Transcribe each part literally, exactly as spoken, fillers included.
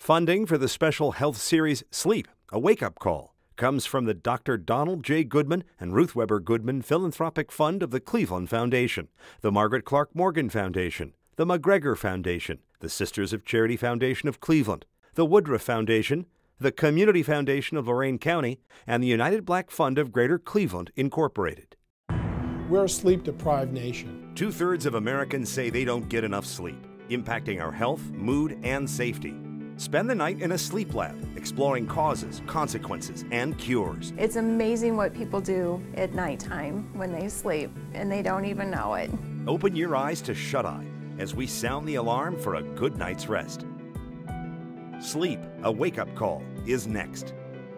Funding for the special health series Sleep, a Wake-Up Call, comes from the Doctor Donald J. Goodman and Ruth Weber Goodman Philanthropic Fund of the Cleveland Foundation, the Margaret Clark Morgan Foundation, the McGregor Foundation, the Sisters of Charity Foundation of Cleveland, the Woodruff Foundation, the Community Foundation of Lorain County, and the United Black Fund of Greater Cleveland, Incorporated. We're a sleep-deprived nation. Two-thirds of Americans say they don't get enough sleep, impacting our health, mood, and safety. Spend the night in a sleep lab, exploring causes, consequences, and cures. It's amazing what people do at nighttime when they sleep, and they don't even know it. Open your eyes to shut-eye as we sound the alarm for a good night's rest. Sleep, a Wake-Up Call, is next.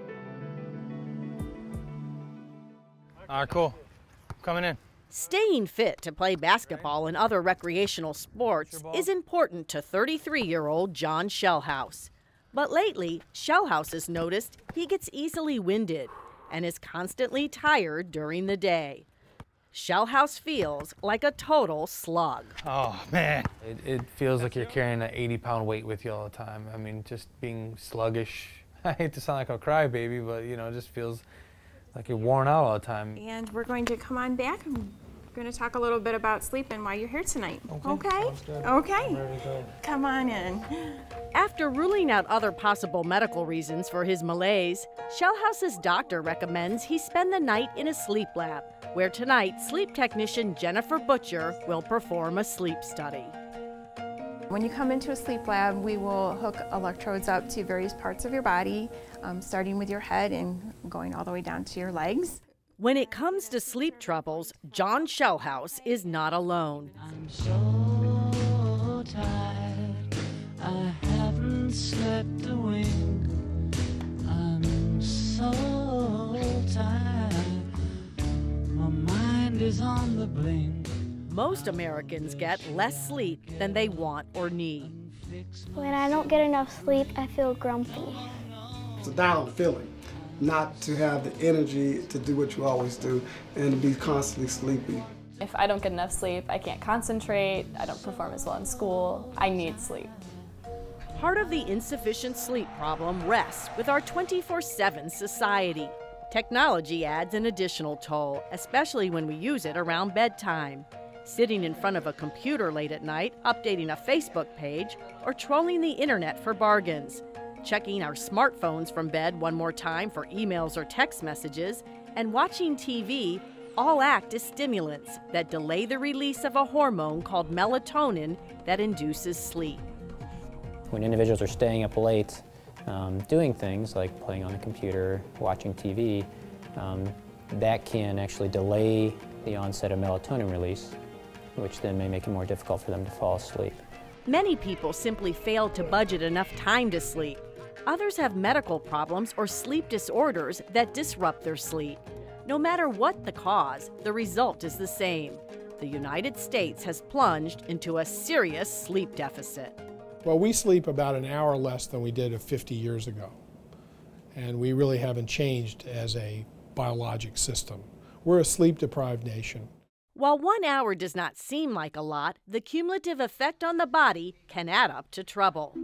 All right, cool. Coming in. Staying fit to play basketball and other recreational sports is important to thirty-three-year-old John Shellhouse. But lately, Shellhouse has noticed he gets easily winded and is constantly tired during the day. Shellhouse feels like a total slug. Oh, man. It, it feels like you're carrying an eighty pound weight with you all the time. I mean, just being sluggish. I hate to sound like a crybaby, but, you know, it just feels like you're worn out all the time. And we're going to come on back. We're going to talk a little bit about sleep and why you're here tonight. Okay? Okay. Okay. Come on in. After ruling out other possible medical reasons for his malaise, Shellhouse's doctor recommends he spend the night in a sleep lab, where tonight sleep technician Jennifer Butcher will perform a sleep study. When you come into a sleep lab, we will hook electrodes up to various parts of your body, um, starting with your head and going all the way down to your legs. When it comes to sleep troubles, John Shellhouse is not alone. I'm so tired, I haven't slept a wink. I'm so tired, my mind is on the blink. Most Americans get less sleep than they want or need. When I don't get enough sleep, I feel grumpy. It's a down feeling, not to have the energy to do what you always do and to be constantly sleepy. If I don't get enough sleep, I can't concentrate, I don't perform as well in school. I need sleep. Part of the insufficient sleep problem rests with our twenty-four seven society. Technology adds an additional toll, especially when we use it around bedtime. Sitting in front of a computer late at night, updating a Facebook page, or trolling the internet for bargains. Checking our smartphones from bed one more time for emails or text messages, and watching T V all act as stimulants that delay the release of a hormone called melatonin that induces sleep. When individuals are staying up late, um, doing things like playing on the computer, watching T V, um, that can actually delay the onset of melatonin release, which then may make it more difficult for them to fall asleep. Many people simply fail to budget enough time to sleep. Others have medical problems or sleep disorders that disrupt their sleep. No matter what the cause, the result is the same. The United States has plunged into a serious sleep deficit. Well, we sleep about an hour less than we did fifty years ago. And we really haven't changed as a biologic system. We're a sleep-deprived nation. While one hour does not seem like a lot, the cumulative effect on the body can add up to trouble.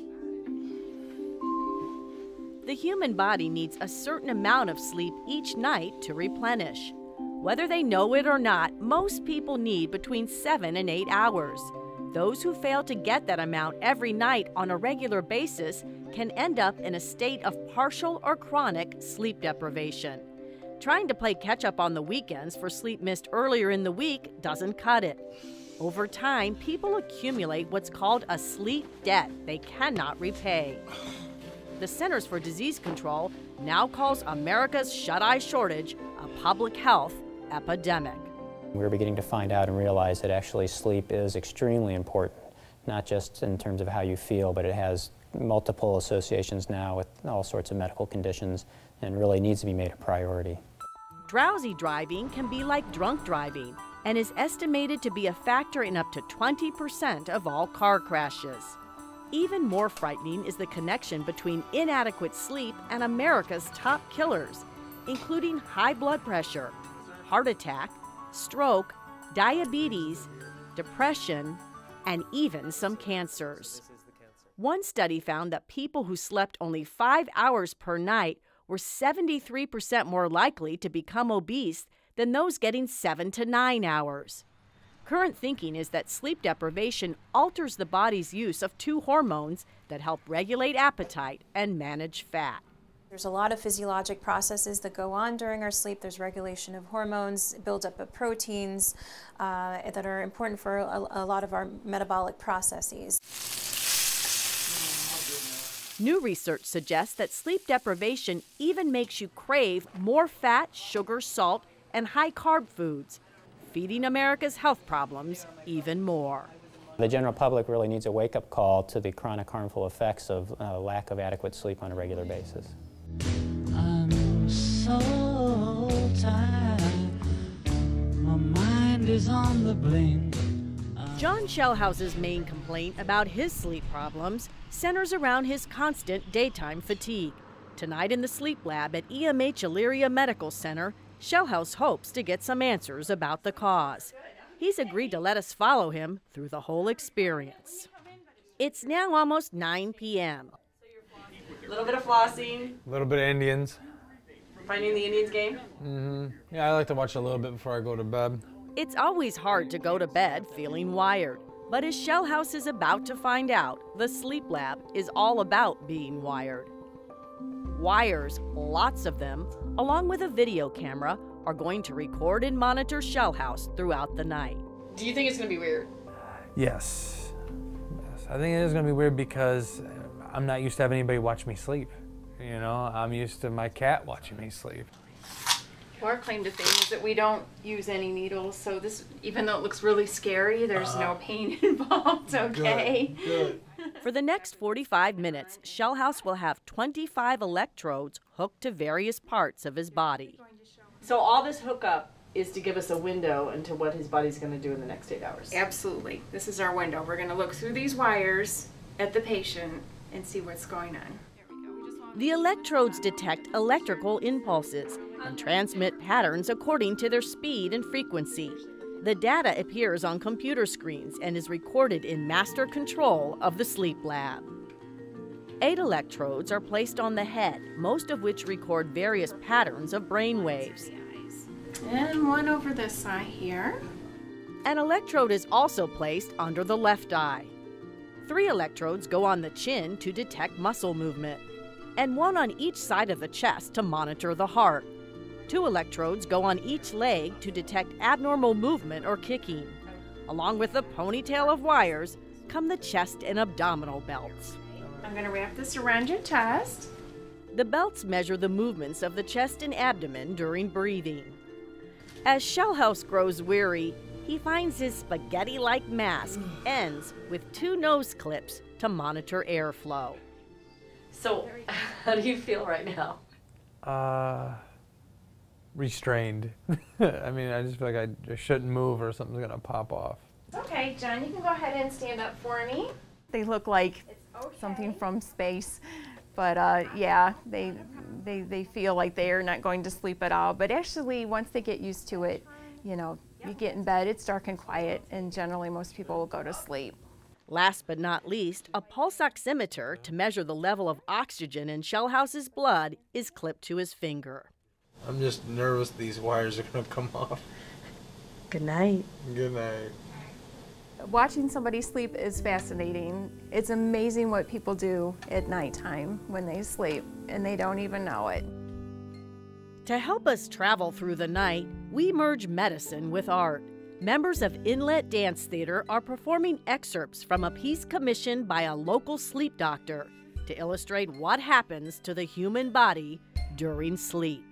The human body needs a certain amount of sleep each night to replenish. Whether they know it or not, most people need between seven and eight hours. Those who fail to get that amount every night on a regular basis can end up in a state of partial or chronic sleep deprivation. Trying to play catch-up on the weekends for sleep missed earlier in the week doesn't cut it. Over time, people accumulate what's called a sleep debt they cannot repay. The Centers for Disease Control now calls America's shut-eye shortage a public health epidemic. We're beginning to find out and realize that actually sleep is extremely important, not just in terms of how you feel, but it has multiple associations now with all sorts of medical conditions and really needs to be made a priority. Drowsy driving can be like drunk driving and is estimated to be a factor in up to twenty percent of all car crashes. Even more frightening is the connection between inadequate sleep and America's top killers, including high blood pressure, heart attack, stroke, diabetes, depression, and even some cancers. One study found that people who slept only five hours per night were seventy-three percent more likely to become obese than those getting seven to nine hours. Current thinking is that sleep deprivation alters the body's use of two hormones that help regulate appetite and manage fat. There's a lot of physiologic processes that go on during our sleep. There's regulation of hormones, buildup of proteins uh, that are important for a, a lot of our metabolic processes. New research suggests that sleep deprivation even makes you crave more fat, sugar, salt, and high-carb foods, feeding America's health problems even more. The general public really needs a wake-up call to the chronic harmful effects of uh, lack of adequate sleep on a regular basis. I'm so tired, my mind is on the blink. John Shellhouse's main complaint about his sleep problems centers around his constant daytime fatigue. Tonight in the sleep lab at E M H Elyria Medical Center, Shellhouse hopes to get some answers about the cause. He's agreed to let us follow him through the whole experience. It's now almost nine p m A little bit of flossing. A little bit of Indians. Finding the Indians game? Mm-hmm. Yeah, I like to watch a little bit before I go to bed. It's always hard to go to bed feeling wired. But as Shellhouse is about to find out, the sleep lab is all about being wired. Wires, lots of them, along with a video camera, are going to record and monitor Shellhouse throughout the night. Do you think it's going to be weird? Yes. yes. I think it is going to be weird because I'm not used to having anybody watch me sleep. You know, I'm used to my cat watching me sleep. Our claim to fame is that we don't use any needles, so this, even though it looks really scary, there's uh, no pain involved, okay? Good, good. For the next forty-five minutes, Shellhouse will have twenty-five electrodes hooked to various parts of his body. So all this hookup is to give us a window into what his body's going to do in the next eight hours. Absolutely. This is our window. We're going to look through these wires at the patient and see what's going on. The electrodes detect electrical impulses and transmit patterns according to their speed and frequency. The data appears on computer screens and is recorded in master control of the sleep lab. Eight electrodes are placed on the head, most of which record various patterns of brain waves. And one over this eye here. An electrode is also placed under the left eye. Three electrodes go on the chin to detect muscle movement, and one on each side of the chest to monitor the heart. Two electrodes go on each leg to detect abnormal movement or kicking. Along with the ponytail of wires come the chest and abdominal belts. I'm going to wrap this around your chest. The belts measure the movements of the chest and abdomen during breathing. As Shellhouse grows weary, he finds his spaghetti-like mask ends with two nose clips to monitor airflow. So, how do you feel right now? Uh, restrained. I mean, I just feel like I, I shouldn't move or something's gonna pop off. Okay, John, you can go ahead and stand up for me. They look like okay. something from space, but uh, yeah, they, they, they feel like they're not going to sleep at all. But actually, once they get used to it, you know, you get in bed, it's dark and quiet, and generally most people will go to sleep. Last but not least, a pulse oximeter to measure the level of oxygen in Shellhouse's blood is clipped to his finger. I'm just nervous these wires are going to come off. Good night. Good night. Watching somebody sleep is fascinating. It's amazing what people do at nighttime when they sleep, and they don't even know it. To help us travel through the night, we merge medicine with art. Members of Inlet Dance Theater are performing excerpts from a piece commissioned by a local sleep doctor to illustrate what happens to the human body during sleep.